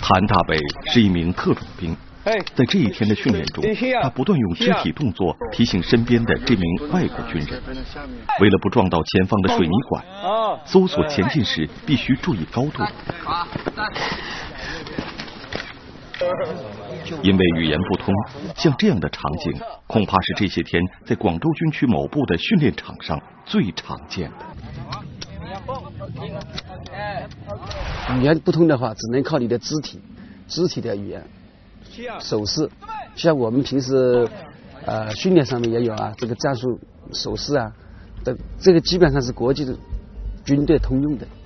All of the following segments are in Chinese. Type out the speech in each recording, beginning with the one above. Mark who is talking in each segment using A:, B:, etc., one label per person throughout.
A: 谭大伟是一名特种兵，在这一天的训练中，他不断用肢体动作提醒身边的这名外国军人，为了不撞到前方的水泥管，搜索前进时必须注意高度。因为语言不通，像这样的场景恐怕是这些天在广州军区某部的训练场上最常见的。
B: 语言不通的话，只能靠你的肢体的语言、手势。像我们平时训练上面也有啊，这个战术手势啊，这个基本上是国际的军队通用的。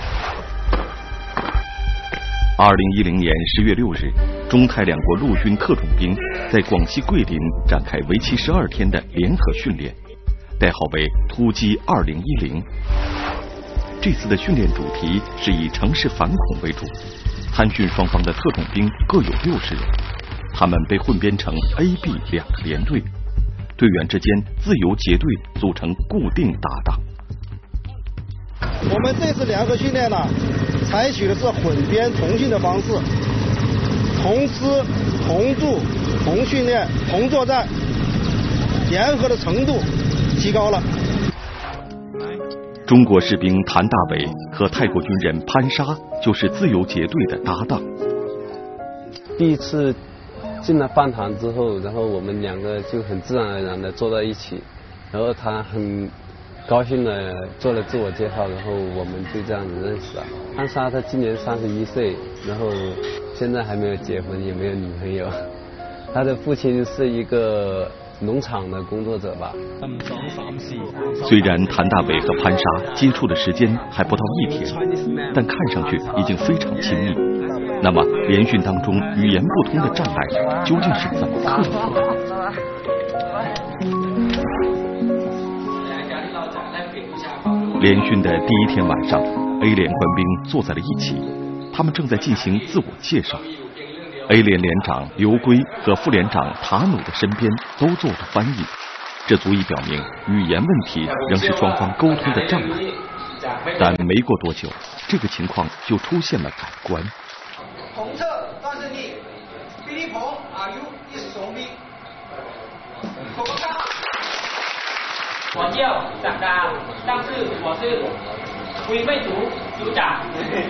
A: 2010年10月6日，中泰两国陆军特种兵在广西桂林展开为期12天的联合训练，代号为突击2010。这次的训练主题是以城市反恐为主，参训双方的特种兵各有60人，他们被混编成 A、B 两个连队，队员之间自由结队组成固定搭档。
C: 我们这次联合训练呢，采取的是混编同训的方式，同吃、同住、同训练、同作战，联合的程度提高了。
A: 中国士兵谭大伟和泰国军人潘沙就是自由结队的搭档。
B: 第一次进了饭堂之后，然后我们两个就很自然而然的坐在一起，然后他很高兴的做了自我介绍，然后我们就这样子认识了。潘沙他今年31岁，然后现在还没有结婚，也没有女朋友。他的父亲是一个农场的工作者吧。
A: 虽然谭大伟和潘沙接触的时间还不到1天，但看上去已经非常亲密。那么联训当中语言不通的障碍究竟是怎么克服的？联训的第1天晚上 ，A 连官兵坐在了一起，他们正在进行自我介绍。A 连连长刘圭和副连长塔努的身边都坐着翻译，这足以表明语言问题仍是双方沟通的障碍。但没过多久，这个情况就出现了改观。
D: 同侧段胜利，比利鹏，Are you 一手兵？口口上。
E: 我叫长大，但是我是灰背组组长。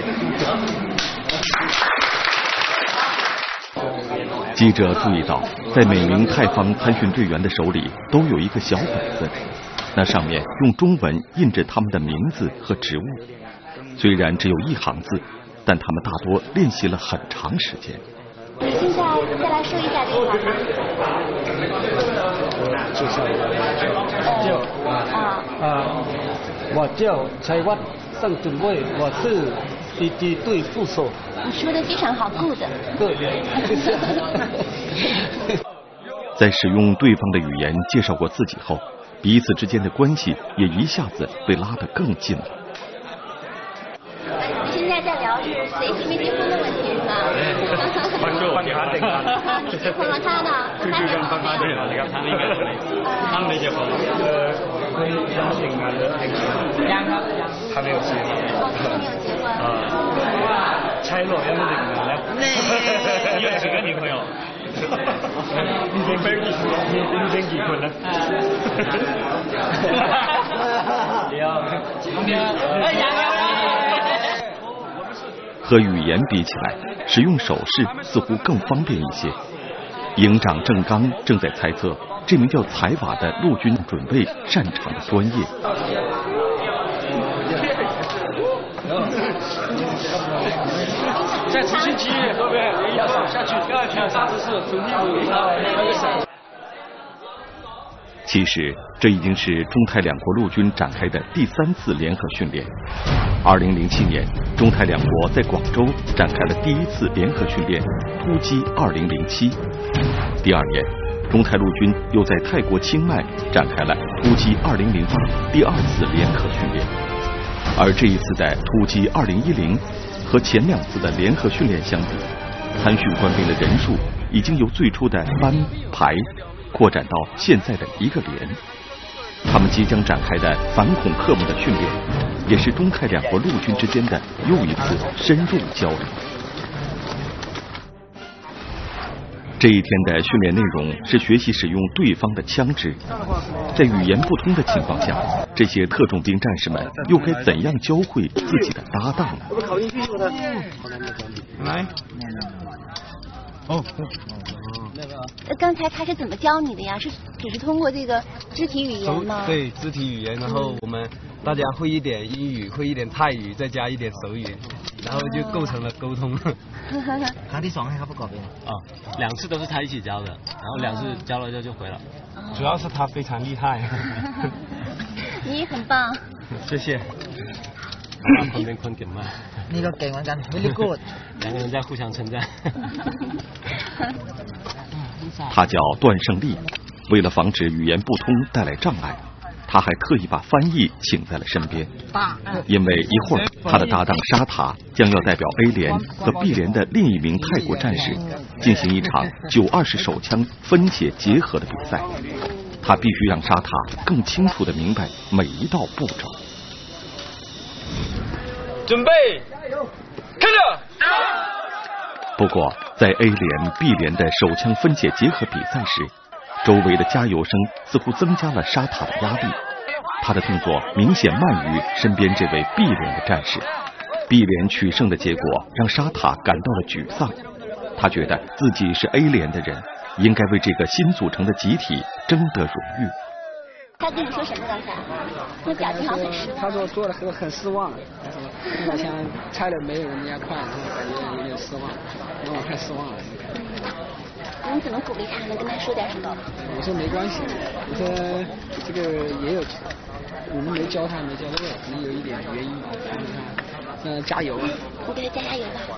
A: 记者注意到，在每名泰方参训队员的手里都有一个小本子，那上面用中文印着他们的名字和职务。虽然只有1行字，但他们大多练习了很长时间。
F: 你现在再来说一下这个吗？
B: 介绍我叫蔡万尚准尉，我是敌机队副手。
F: 你说的非常好 ，good。
B: 对。
A: 在使用对方的语言介绍过自己后，彼此之间的关系也一下子被拉得更近了。
F: 现在在聊是谁没结婚的问题是吧？你结婚了，他呢？他结婚
E: 他没结婚。
G: 还没有结婚。
F: 还没有结婚。
G: 拆落有没有呢？你有几个女朋友？已經結婚啦。
A: 和语言比起来，使用手势似乎更方便一些。营长郑刚正在猜测这名叫财瓦的陆军准尉擅长的专业。
G: 在执行机会不会一下手下去，第2天啥姿势，从屁股
A: 其实这已经是中泰两国陆军展开的第3次联合训练。2007年，中泰两国在广州展开了第1次联合训练突击2007。第2年，中泰陆军又在泰国清迈展开了突击2008第2次联合训练。而这一次的突击2010和前2次的联合训练相比，参训官兵的人数已经由最初的班排扩展到现在的1个连。他们即将展开的反恐科目的训练，也是中泰两国陆军之间的又一次深入交流。 这一天的训练内容是学习使用对方的枪支。在语言不通的情况下，这些特种兵战士们又该怎样教会自己的搭档呢？
G: 来。哦。
F: 刚才他是怎么教你的呀？是只是通过这个肢体语言吗？
B: 对，肢体语言，然后我们大家会一点英语，会一点泰语，再加一点手语，然后就构成了沟通。
H: 他的爽还不搞定
B: 啊，2次都是他一起教的，然后2次教了就回了。主要是他非常厉害。
F: 你也很棒。
B: 谢谢。旁边坤给慢。
H: 你个给完กัน very good。
B: 2个人在互相称赞。
A: 他叫段胜利，为了防止语言不通带来障碍，他还特意把翻译请在了身边，因为一会儿他的搭档沙塔将要代表 A 连和 B 连的另一名泰国战士进行一场920手枪分解结合的比赛，他必须让沙塔更清楚地明白每一道步骤。
G: 准备，开始。
A: 不过，在 A 连、B 连的手枪分解结合比赛时，周围的加油声似乎增加了沙塔的压力。他的动作明显慢于身边这位 B 连的战士。B 连取胜的结果让沙塔感到了沮丧。他觉得自己是 A 连的人，应该为这个新组成的集体争得荣誉。
F: 他跟你说什么刚才？那表情好像很失望。
I: 他说做的很失望，他说枪拆的没有人家快，感觉有点失望，让我太失望了。
F: 你怎么鼓励他呢？跟他说点什么？
I: 我说没关系，我说这个也有，我们没教他没教对，可能有一点原因。加油！
F: 你给他加油吧。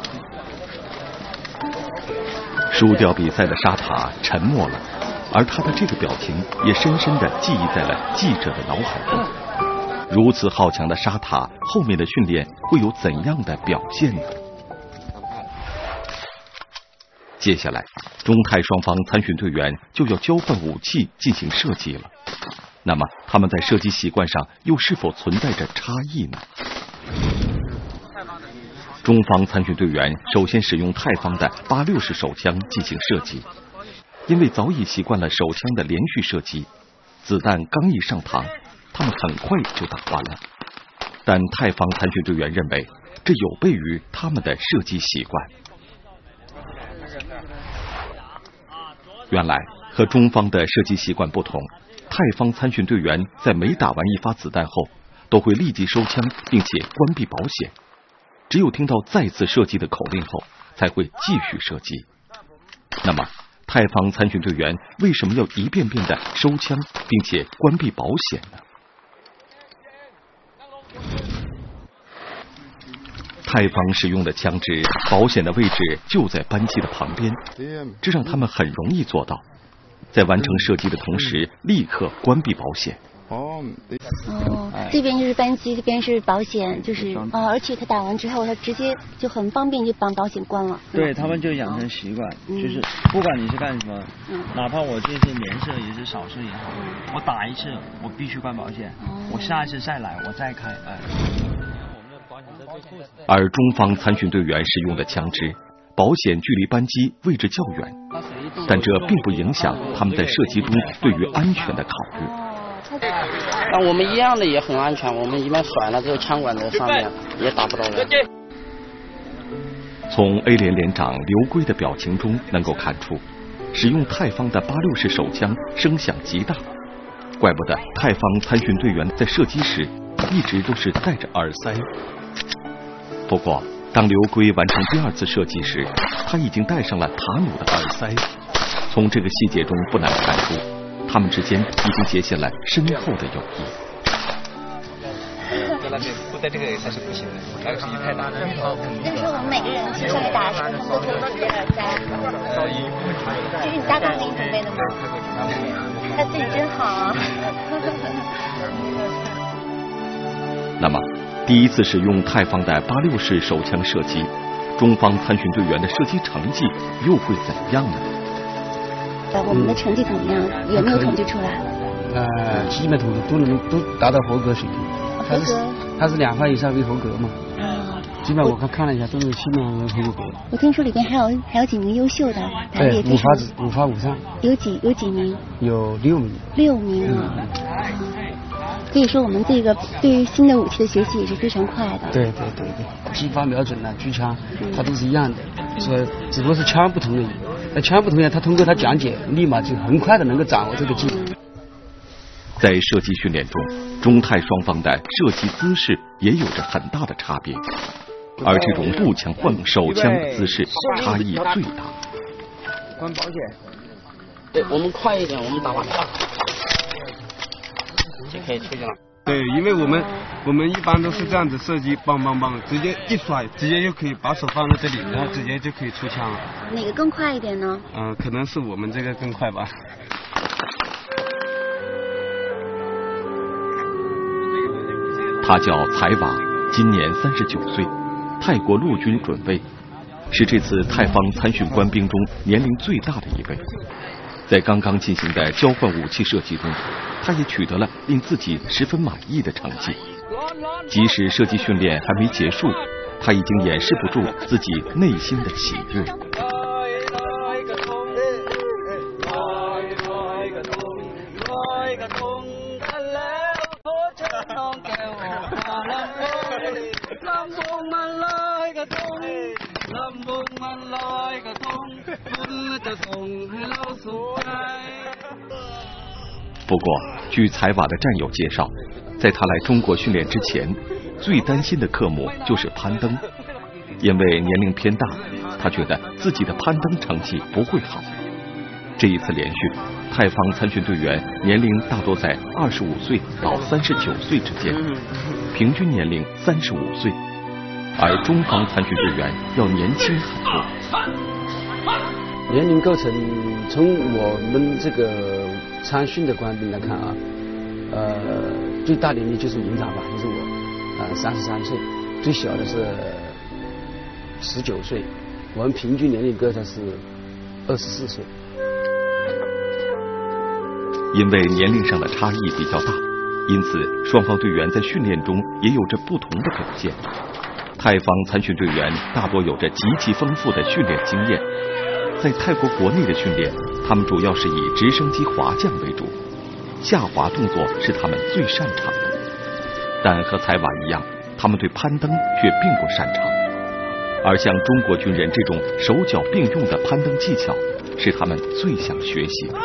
A: 输掉比赛的沙塔沉默了，而他的这个表情也深深地记忆在了记者的脑海中。如此好强的沙塔，后面的训练会有怎样的表现呢？接下来，中泰双方参训队员就要交换武器进行射击了。那么，他们在射击习惯上又是否存在着差异呢？中方参训队员首先使用泰方的860手枪进行射击，因为早已习惯了手枪的连续射击，子弹刚一上膛，他们很快就打完了。但泰方参训队员认为，这有悖于他们的射击习惯。原来和中方的射击习惯不同，泰方参训队员在每打完一发子弹后，都会立即收枪，并且关闭保险。只有听到再次射击的口令后，才会继续射击。那么，泰方参训队员为什么要一遍遍的收枪，并且关闭保险呢？泰方使用的枪支保险的位置就在扳机的旁边，这让他们很容易做到，在完成射击的同时立刻关闭保险。
F: 这边就是扳机，这边是保险，就是而且他打完之后，他直接就很方便就把保险关了。
J: 对他们就养成习惯，就是不管你是干什么，哪怕我这次连射也是少射也好，我打一次我必须关保险，我下一次再来我再开。
A: 而中方参训队员使用的枪支，保险距离扳机位置较远，但这并不影响他们在射击中对于安全的考虑。
K: 那我们一样的也很安全，我们一般甩了之后枪管在上面也打不到人。
A: 从 A 连连长刘圭的表情中能够看出，使用泰方的860手枪声响极大，怪不得泰方参训队员在射击时一直都是戴着耳塞。不过，当刘圭完成第2次射击时，他已经戴上了塔努的耳塞。从这个细节中不难看出，他们之间已经结下了深厚的友谊。
H: 在那边不戴这个耳塞是不行的，那个声音太大了。
F: 那时候我们每个人去上面打的时候，他们都给我直接耳塞。这是你搭档给你准备的吗？他自己真好啊。
A: 那么，第1次使用泰方的860手枪射击，中方参训队员的射击成绩又会怎样呢？
F: 我们的成绩怎么样？有没有统计出来？
I: 基本都达到合格水平。他是2发以上为合格嘛。 基本上我看了一下，都是7名人合格。
F: 我听说里边还有几名优秀的，打得也非常
I: 五发五上。
F: 有几名？
I: 有6名。
F: 6名啊。可以说我们这个对于新的武器的学习也是非常快的。
I: 对，击发瞄准啊，狙枪，它都是一样的，所以只不过是枪不同而已。那枪不同呀，他通过他讲解，立马就很快的能够掌握这个技能。
A: 在射击训练中，中泰双方的射击姿势也有着很大的差别，而这种步枪换手枪的姿势差异最大。
H: 关保险。
K: 对，我们快一点，我们打完就可以出去了。
B: 对，因为我们一般都是这样子射击，梆梆梆，直接一甩，直接就可以把手放在这里，然后直接就可以出枪了。
F: 哪个更快一点呢？
B: 可能是我们这个更快吧。
A: 他叫才瓦，今年39岁，泰国陆军准尉，是这次泰方参训官兵中年龄最大的一位。在刚刚进行的交换武器射击中，他也取得了令自己十分满意的成绩。即使射击训练还没结束，他已经掩饰不住自己内心的喜悦。不过，据才瓦的战友介绍，在他来中国训练之前，最担心的科目就是攀登，因为年龄偏大，他觉得自己的攀登成绩不会好。这一次联训，泰方参训队员年龄大多在25岁到39岁之间，平均年龄35岁，而中方参训队员要年轻很多。
I: 年龄构成，从我们这个参训的官兵来看啊，最大年龄就是营长吧，就是我，33岁，最小的是19岁，我们平均年龄构成是24岁。
A: 因为年龄上的差异比较大，因此双方队员在训练中也有着不同的表现。泰方参训队员大多有着极其丰富的训练经验，在泰国国内的训练，他们主要是以直升机滑降为主，下滑动作是他们最擅长的。但和才瓦一样，他们对攀登却并不擅长，而像中国军人这种手脚并用的攀登技巧，是他们最想学习的。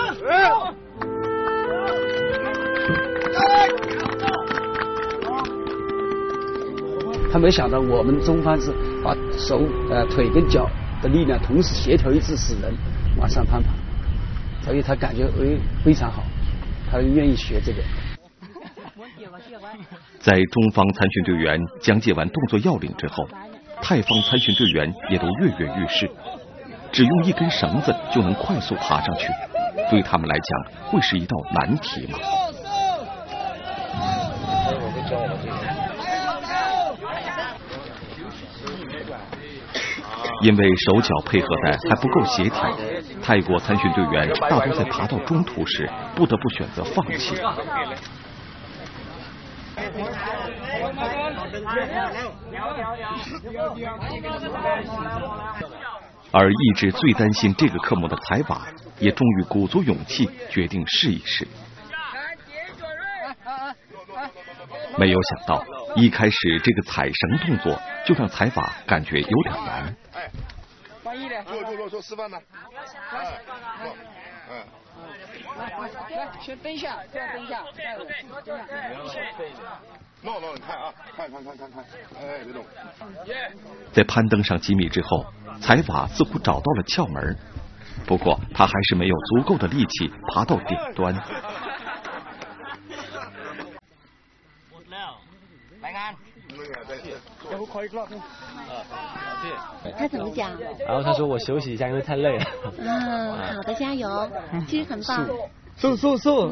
I: 他没想到我们中方是把手、腿跟脚的力量同时协调一致，使人往上攀爬，所以他感觉非常好，他愿意学这个。
A: 在中方参训队员讲解完动作要领之后，泰方参训队员也都跃跃欲试，只用一根绳子就能快速爬上去，对他们来讲会是一道难题吗？因为手脚配合的还不够协调，泰国参训队员大多在爬到中途时不得不选择放弃。而一直最担心这个科目的才瓦，也终于鼓足勇气决定试一试。没有想到，一开始这个踩绳动作就让才瓦感觉有点难。
L: 做示范呢。
I: 来，先蹲下，这样蹲下，
L: 弄，你看啊，看，哎，别动。
A: 在攀登上几米之后，才瓦似乎找到了窍门，不过他还是没有足够的力气爬到顶端。
F: 他怎么讲？
M: 然后他说我休息一下，因为太累了。
F: 好的，加油，其实很棒。
M: 速！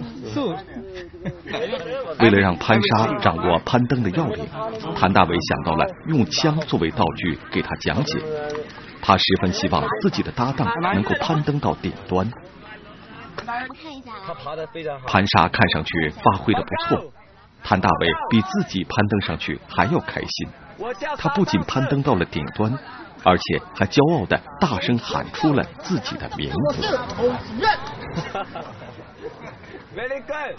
A: 为了让潘莎掌握攀登的要领，潘大伟想到了用枪作为道具给他讲解。他十分希望自己的搭档能够攀登到顶端。
F: 我看一下，
M: 他爬得非常好。
A: 潘莎看上去发挥得不错， 谭大伟比自己攀登上去还要开心。他不仅攀登到了顶端，而且还骄傲地大声喊出了自己的名字。
N: 我是同志。Very good。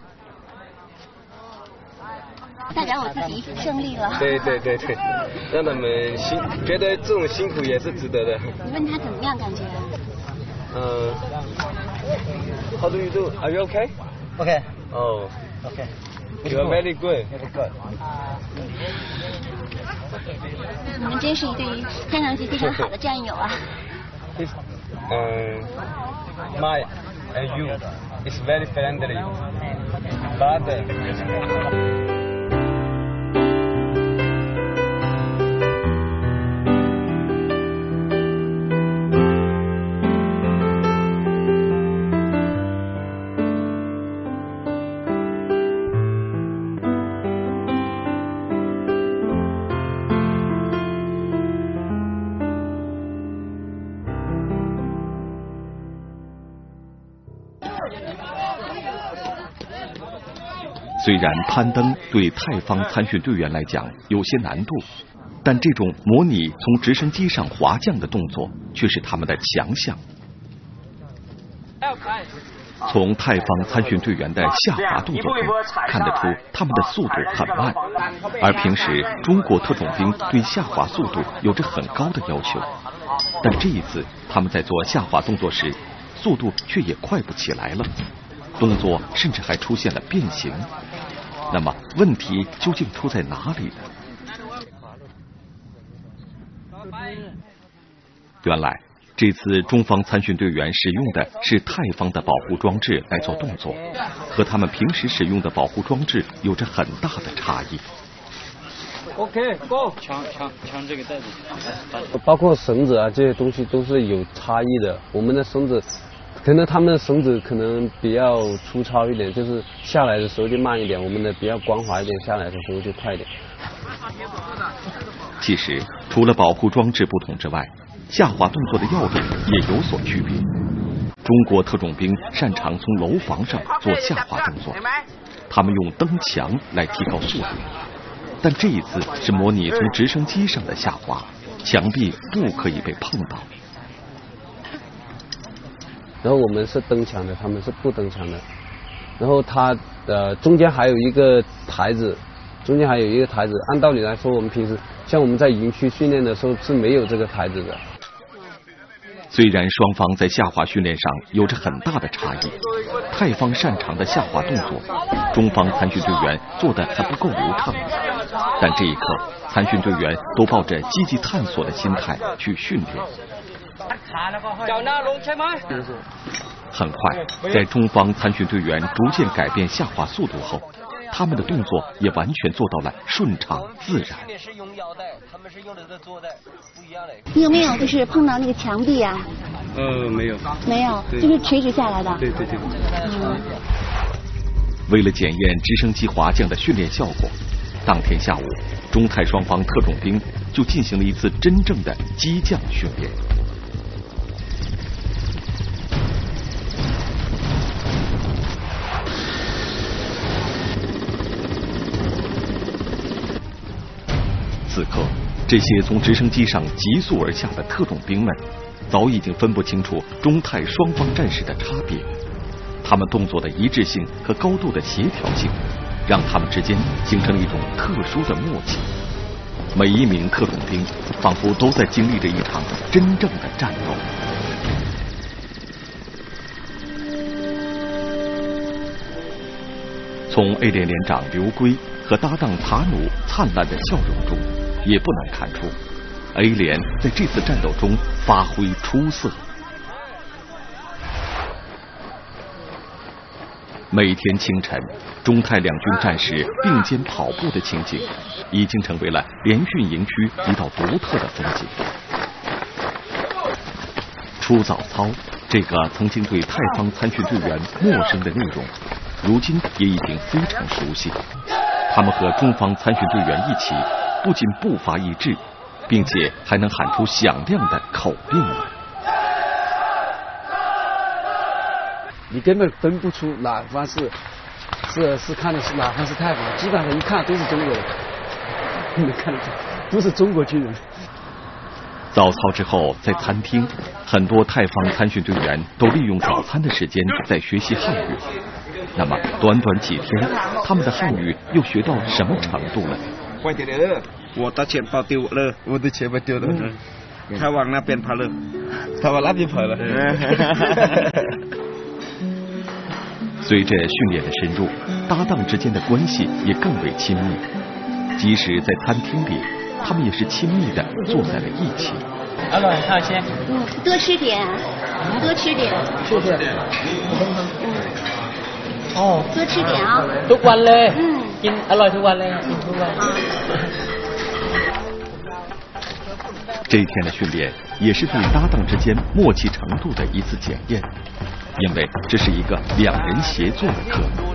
F: 代表我自己胜利了。
M: 对，让他们觉得这种辛苦也是值得的。
F: 你问他怎么样感觉
M: ？How do you do? Are you okay?
N: Okay.
M: Oh.
N: Okay.
M: You are very good.
N: Very good.
F: 你们真是一对看上去非常好的战友啊。
M: My and you is very friendly, but.
A: 虽然攀登对泰方参训队员来讲有些难度，但这种模拟从直升机上滑降的动作却是他们的强项。从泰方参训队员的下滑动作中看得出他们的速度很慢，而平时中国特种兵对下滑速度有着很高的要求，但这一次他们在做下滑动作时，速度却也快不起来了，动作甚至还出现了变形。那么问题究竟出在哪里呢？原来这次中方参训队员使用的是泰方的保护装置来做动作，和他们平时使用的保护装置有着很大的差异。
M: OK， go，
J: 抢这个袋子。
B: 包括绳子啊，这些东西都是有差异的。我们的绳子，可能他们的绳子可能比较粗糙一点，就是下来的时候就慢一点；我们的比较光滑一点，下来的时候就快一点。
A: 其实，除了保护装置不同之外，下滑动作的要领也有所区别。中国特种兵擅长从楼房上做下滑动作，他们用蹬墙来提高速度。但这一次是模拟从直升机上的下滑，墙壁不可以被碰到。
B: 然后我们是蹬墙的，他们是不蹬墙的。然后它中间还有一个台子，按道理来说，我们平时像我们在营区训练的时候是没有这个台子的。
A: 虽然双方在下滑训练上有着很大的差异，泰方擅长的下滑动作，中方参训队员做得还不够流畅，但这一刻，参训队员都抱着积极探索的心态去训练。很快，在中方参训队员逐渐改变下滑速度后，他们的动作也完全做到了顺畅自然。
F: 你有没有就是碰到那个墙壁啊？
B: 没有。
F: 没有，就是垂直下来的。
B: 对。
A: 为了检验直升机滑降的训练效果，当天下午，中泰双方特种兵就进行了一次真正的机降训练。此刻，这些从直升机上急速而下的特种兵们，早已经分不清楚中泰双方战士的差别。他们动作的一致性和高度的协调性，让他们之间形成了一种特殊的默契。每一名特种兵仿佛都在经历着一场真正的战斗。从 A 连连长刘圭和搭档塔努灿烂的笑容中，也不难看出 A 连在这次战斗中发挥出色。每天清晨，中泰两军战士并肩跑步的情景，已经成为了联训营区一道独特的风景。出早操，这个曾经对泰方参训队员陌生的内容，如今也已经非常熟悉。他们和中方参训队员一起，不仅步伐一致，并且还能喊出响亮的口令来。
I: 你根本分不出哪方是是看的是哪怕是太房，基本上一看都是中国人，能看得出都是中国军人。
A: 早操之后，在餐厅，很多泰方参训队员都利用早餐的时间在学习汉语。那么，短短几天，他们的汉语又学到什么程度了？
H: 快点了，我的钱包丢了，我的钱包丢了。他往那边跑了，他往那边跑了。
A: 随着训练的深入，搭档之间的关系也更为亲密。即使在餐厅里，他们也是亲密的坐在了一起。
E: 阿伦，还有些，
F: 多吃点，多吃点，
E: 是不是？哦，
F: 多吃点啊。
E: ทุกวันเลย，กินอร่อยทุกวันเลย，กินทุกวัน。
A: 这一天的训练也是对搭档之间默契程度的一次检验，因为这是一个2人协作的课目。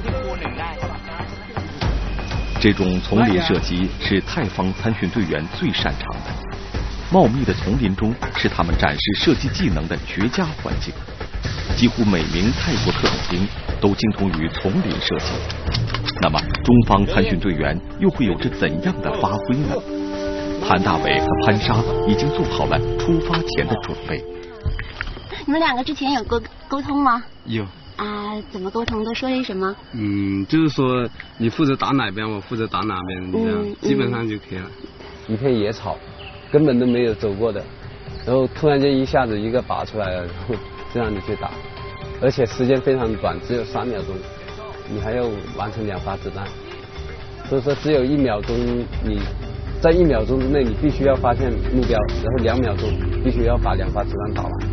A: 这种丛林射击是泰方参训队员最擅长的，茂密的丛林中是他们展示射击技能的绝佳环境。几乎每名泰国特种兵都精通于丛林射击。那么，中方参训队员又会有着怎样的发挥呢？谭大伟和潘莎已经做好了出发前的准备。
F: 你们2个之前有沟通吗？
B: 有。
F: 啊，怎么沟通？都说些什么？
B: 就是说你负责打哪边，我负责打哪边，这样基本上就可以了。一片野草，根本都没有走过的，然后突然间一下子一个拔出来了，然后这样子去打，而且时间非常短，只有3秒钟，你还要完成2发子弹，所以说只有1秒钟，你在1秒钟之内你必须要发现目标，然后2秒钟必须要把2发子弹打完。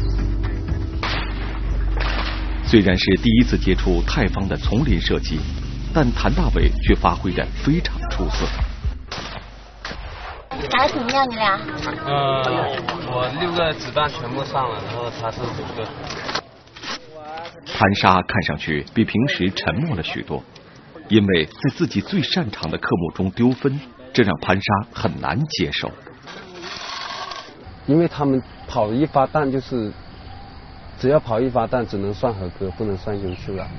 A: 虽然是第一次接触泰方的丛林射击，但谭大伟却发挥得非常出色。
F: 打得怎么样？你俩？
B: 我6个子弹全部上了，然后他是5个。
A: 潘莎看上去比平时沉默了许多，因为在自己最擅长的科目中丢分，这让潘莎很难接受。
B: 因为他们跑1发弹就是只要跑1发弹只能算合格，不能算优秀了。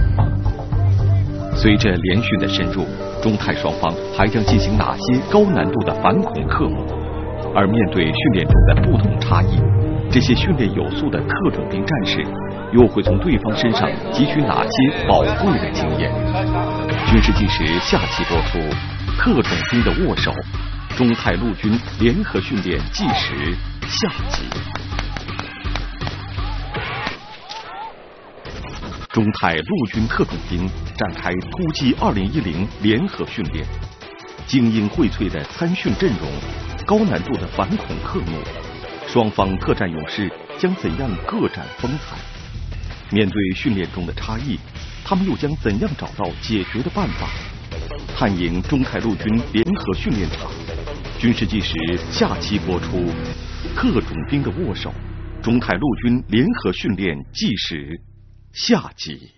A: 随着联训的深入，中泰双方还将进行哪些高难度的反恐科目？而面对训练中的不同差异，这些训练有素的特种兵战士又会从对方身上汲取哪些宝贵的经验？军事纪实下期播出，特种兵的握手，中泰陆军联合训练纪实下集。中泰陆军特种兵展开突击2010联合训练，精英荟萃的参训阵容，高难度的反恐科目，双方特战勇士将怎样各展风采？面对训练中的差异，他们又将怎样找到解决的办法？探营中泰陆军联合训练场，军事纪实下期播出，特种兵的握手，中泰陆军联合训练纪实下集。